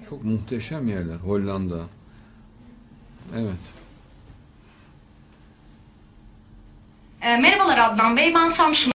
Çok muhteşem yerler. Hollanda. Evet. Merhabalar Adnan Bey, ben Samsun